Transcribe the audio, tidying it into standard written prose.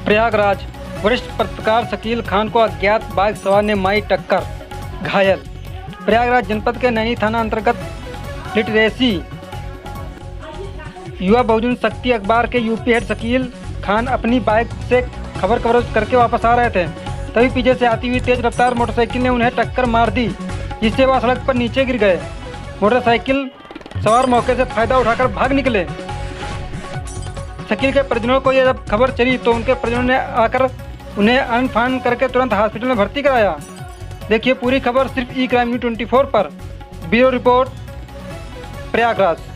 प्रयागराज, वरिष्ठ पत्रकार शकील खान को अज्ञात बाइक सवार ने मारी टक्कर, घायल। प्रयागराज जनपद के नैनी थाना अंतर्गत लिटरेसी युवा बहुजन शक्ति अखबार के यूपी हेड शकील खान अपनी बाइक से खबर कवरेज करके वापस आ रहे थे, तभी पीछे से आती हुई तेज रफ्तार मोटरसाइकिल ने उन्हें टक्कर मार दी, जिससे वह सड़क पर नीचे गिर गए। मोटरसाइकिल सवार मौके से फायदा उठाकर भाग निकले। शकील के परिजनों को यह जब खबर चली तो उनके परिजनों ने आकर उन्हें आन फान करके तुरंत हॉस्पिटल में भर्ती कराया। देखिए पूरी खबर सिर्फ ई क्राइम न्यूज़ 24 पर। Bureau report, Prayagraj.